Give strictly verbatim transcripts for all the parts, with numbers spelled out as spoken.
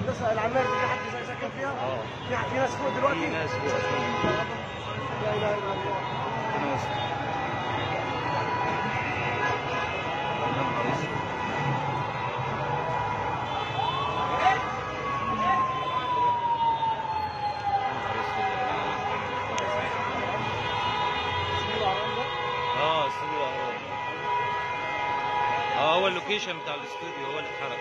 الهندسه العماري في حد ساكن فيها؟ اه في في ناس فوق دلوقتي؟ في ناس فوق. لا اله الا الله. ربنا يستر. يا نهار اسود. اه استوديو الاهرام. اه هو اللوكيشن بتاع الاستوديو هو اللي اتحرق.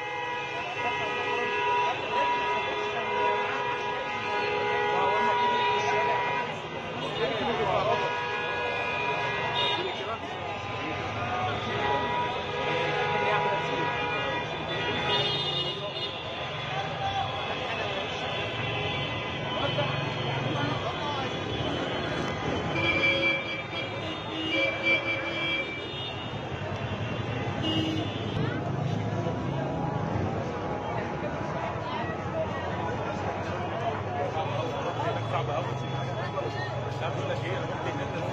صعب قوي. لا بقول لك ايه، انا ممكن ننزل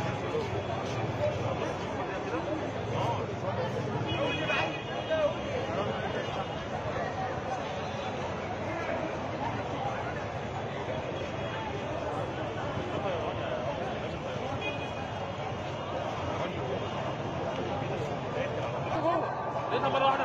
لقيتها مره واحده